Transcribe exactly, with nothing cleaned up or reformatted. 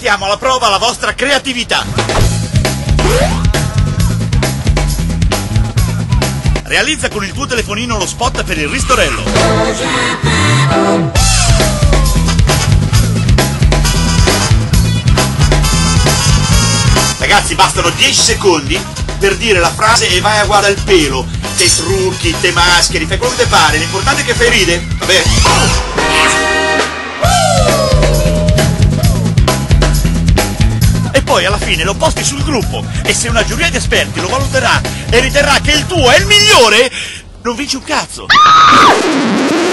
Mettiamo alla prova la vostra creatività. Realizza con il tuo telefonino lo spot per il ristorello. Ragazzi, bastano dieci secondi per dire la frase e vai a guardare il pelo. Te trucchi, te mascheri, fai quello che te pare, l'importante è che fai ride. Vabbè. E poi alla fine lo posti sul gruppo e se una giuria di esperti lo valuterà e riterrà che il tuo è il migliore, non vinci un cazzo.